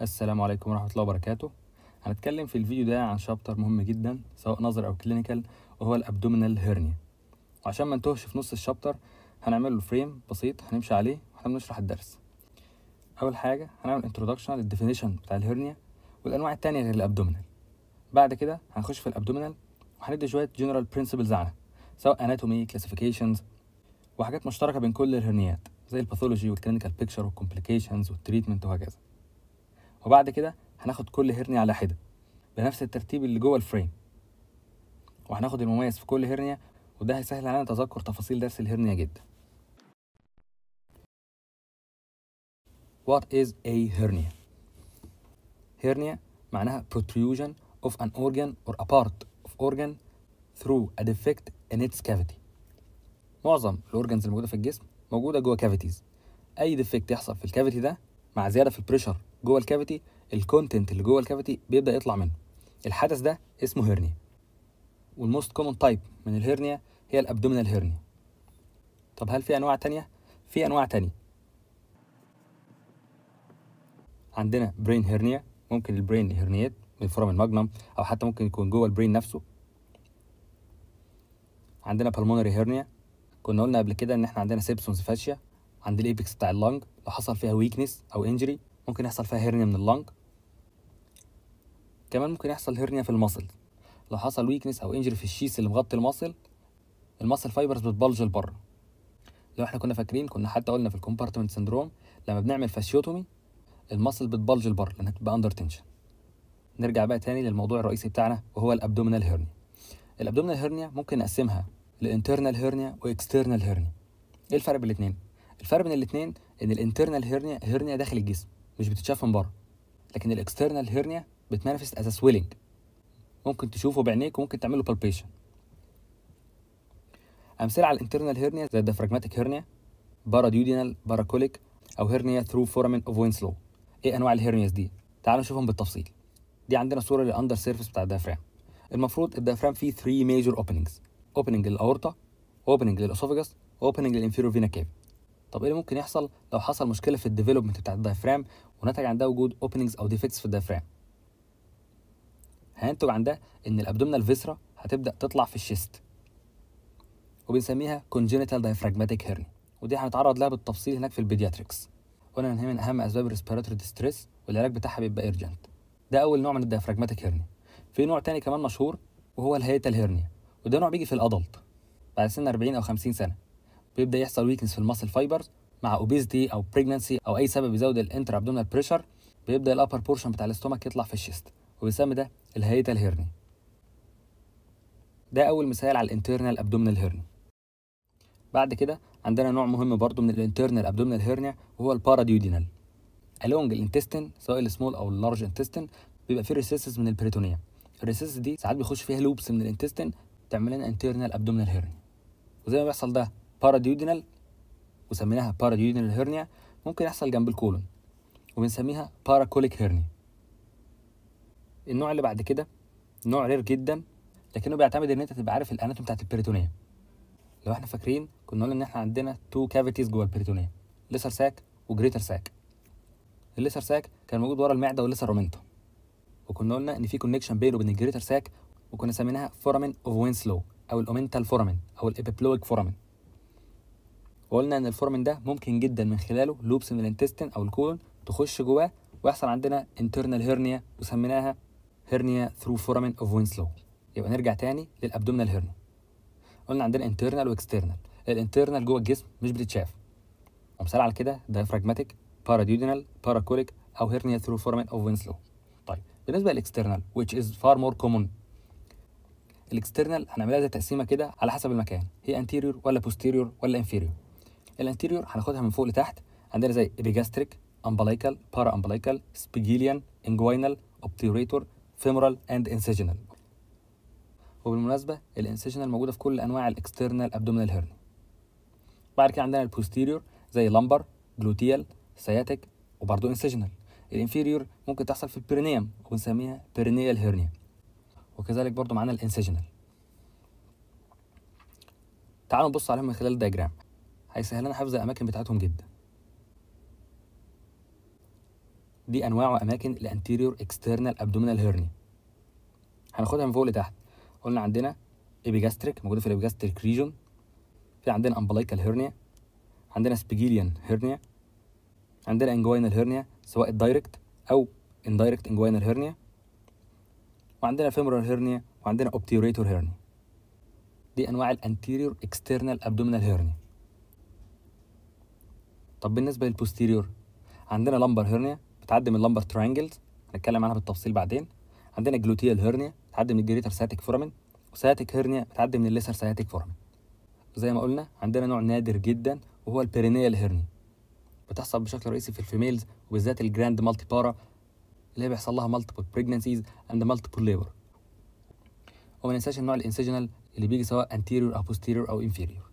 السلام عليكم ورحمة الله وبركاته. هنتكلم في الفيديو ده عن شابتر مهم جدا سواء نظري أو كلينيكال، وهو الأبدومينال هيرنيا. وعشان ما نتوهش في نص الشابتر هنعمل له فريم بسيط هنمشي عليه واحنا بنشرح الدرس. أول حاجة هنعمل انترودكشن للديفينيشن بتاع الهيرنيا والأنواع التانية غير الأبدومينال. بعد كده هنخش في الأبدومينال وهندي شوية جنرال برينسيبلز عنها سواء اناتومي كلاسيفيكيشنز وحاجات مشتركة بين كل الهرنيات زي الباثولوجي والكلينيكال بيكتشر والكومبليكيشنز والتريتمنت وهكذا. وبعد كده هناخد كل هرنيا على حدة بنفس الترتيب اللي جوه الفريم، وهناخد المميز في كل هرنيا، وده هيسهل علينا تذكر تفاصيل درس الهرنيا جدا. What is a hernia? Hernia معناها protrusion of an organ or a part of organ through a defect in its cavity. معظم الأورجنز الموجودة في الجسم موجودة جوه كافيتيز. أي ديفكت يحصل في الكافيتي ده مع زيادة في البريشر جوه الكافيتي، الكونتنت اللي جوه الكافيتي بيبدأ يطلع منه. الحدث ده اسمه هيرنيا. والموست كومن تايب من الهيرنيا هي الابدومينال هيرنيا. طب هل في انواع تانية؟ في انواع تانية. عندنا برين هيرنيا، ممكن البرين هيرنيات من الفورامين ماجنم او حتى ممكن يكون جوه البرين نفسه. عندنا بالمونري هيرنيا، كنا قلنا قبل كده ان احنا عندنا سيبسونز فاشيا عند الايبكس بتاع اللنج، لو حصل فيها ويكنس او انجري ممكن يحصل فيها هيرنيا من اللنج. كمان ممكن يحصل هيرنيا في المصل، لو حصل ويكنس او انجري في الشيس اللي مغطي المصل فايبرز بتبلج لبره. لو احنا كنا فاكرين كنا حتى قلنا في الكومبارتمنت سندروم لما بنعمل فاشيوتومي المصل بتبلج لبره لانها بتبقى اندر تنشن. نرجع بقى تاني للموضوع الرئيسي بتاعنا وهو الابدومينال هيرنيا. الابدومينال هيرنيا ممكن نقسمها لانترنال هيرنيا واكسترنال هيرنيا. ايه الفرق بين الاثنين؟ الفرق بين الاثنين ان الانترنال هيرنيا داخل الجسم مش بتتشاف من بره، لكن الاكسترنال هيرنيا بتمانيفست از سويلنج، ممكن تشوفه بعينيك وممكن تعمله بالبيشن. امثله على الانترنال هيرنيا زي الديافراجماتيك هيرنيا، باراديودينال، باراكوليك، او هيرنيا ثرو فورامين اوف وينسلو. ايه انواع الهيرنياز دي؟ تعالوا نشوفهم بالتفصيل. دي عندنا صوره للاندر سيرفيس بتاع الديافرام. المفروض الديافرام فيه 3 ميجر اوبننجز، اوبننج للاورطه، اوبننج للاسوفاجس، اوبننج للانفيرور فينا كيف. طب ايه اللي ممكن يحصل لو حصل مشكله في الديفلوبمنت بتاع الديافرام ونتج عن ده وجود اوبننجز او ديفكتس في الديافرام؟ هينتج عن ده ان الابدومينال فيسرا هتبدا تطلع في الشيست، وبنسميها congenital diaphragmatic hernia، ودي هنتعرض لها بالتفصيل هناك في البيدياتريكس. قلنا ان هي من اهم اسباب الريسبيراتوري ديستريس والعلاج بتاعها بيبقى ايرجنت. ده اول نوع من الديافراجماتيك هيرنيا. في نوع تاني كمان مشهور وهو الهيتال هيرنيا، وده نوع بيجي في الادلت بعد سن 40 او 50 سنه. بيبدا يحصل ويكنس في الماسل فايبرز مع اوبيزيتي او بريجنانسي او اي سبب يزود الانتر ابدومينال بريشر، بيبدا الابر بورشن بتاع الاستومك يطلع في الشيست، وبيسمى ده الهيتال هيرنيا. ده اول مثال على الانترنال ابدومينال هيرنيا. بعد كده عندنا نوع مهم برضو من الانترنال ابدومينال هيرنيا وهو الباراديودينال. along الانتستين سواء السمول او اللارج انتستين بيبقى فيه ريسيسز من البريتونيوم. الريسيسز دي ساعات بيخش فيها لوبس من الانتستين تعمل لنا انترنال ابدومينال هيرنيا. وزي ما بيحصل ده باراديودينال وسميناها باراديودينال هيرنيا، ممكن يحصل جنب الكولون وبنسميها باراكوليك هيرنيا. النوع اللي بعد كده نوع رير جدا، لكنه بيعتمد ان انت تبقى عارف الاناتوم بتاعت البريتونيوم. لو احنا فاكرين كنا قلنا ان احنا عندنا 2 كافيتيز جوه البريتونيوم، ليسر ساك وجريتر ساك. الليسر ساك كان موجود ورا المعده والليسر رومنتوم، وكنا قلنا ان في كونكشن بينه وبين الجريتر ساك، وكنا سميناها فورامين اوف وينسلو او الاومنتال فورامين او الابيبلويك فورامين. وقلنا ان الفورامين ده ممكن جدا من خلاله لوبس من الانتستين او الكولون تخش جواه ويحصل عندنا انترنال هيرنيا وسميناها هيرنيا ثرو فورامين اوف وينسلو. يبقى نرجع تاني للابدومينال هيرنيا. قلنا عندنا انترنال واكسترنال. الانترنال جوه الجسم مش بتتشاف، ومثال على كده دايفراجماتيك، باراديودينال، باراكوليك، او هيرنيا ثرو فورامين اوف وينسلو. طيب بالنسبه للاكسترنال which is far more common، الاكسترنال هنعملها زي تقسيمه كده على حسب المكان، هي انتيريور ولا بوستيريور ولا انفيريور. الانتيريور هناخدها من فوق لتحت، عندنا زي ابيجاستريك، امبلايكال، بارا امبلايكال، سبيجيليان، انجوينال، اوبتيوريتور، فيمورال اند انسيجنال. وبالمناسبه الانسيجنال موجوده في كل انواع الاكسترنال ابدومينال هيرنيا. بعد كده عندنا البوستيريور زي لامبر، جلوتيال، سياتيك، وبرضه انسيجنال. الانفيريور ممكن تحصل في البيرينيوم وبنسميها بيرينيال هيرنيا، وكذلك برضه معانا الانسيجنال. تعالوا نبص عليهم من خلال الدياجرام، هيسهل لنا حفظ الاماكن بتاعتهم جدا. دي انواع واماكن الانتيريور اكسترنال ابدومينال هيرنيا. هناخدها من فوق لتحت. قلنا عندنا ايبيجاستريك موجوده في الايبيجاستريك ريجون، في عندنا امبلايكال هيرنيا، عندنا سبيجيليان هيرنيا، عندنا انجوينال هيرنيا سواء الدايركت او اندايركت انجوينال هيرنيا، وعندنا فيمورال هيرنيا، وعندنا اوبتيوريتور هيرنيا. دي انواع الانتيريور اكسترنال ابدومينال هيرنيا. طب بالنسبه للبوستيريور عندنا لامبر هيرنيا بتعدي من اللامبر تريانجلز، هنتكلم عنها بالتفصيل بعدين. عندنا جلوتيال هيرنيا بتعدي من الجريتر سياتيك فورامين، وسياتيك هيرنيا بتعدي من الليسر سياتيك فورامين. زي ما قلنا عندنا نوع نادر جدا وهو البيرينيال هيرنيا، بتحصل بشكل رئيسي في الفيميلز وبالذات الجراند مالتي بارا اللي هي بيحصل لها مالتيبل بريجنسيز اند مالتيبل ليبر. وما ننساش النوع الانسيجنال اللي بيجي سواء anterior او posterior او inferior.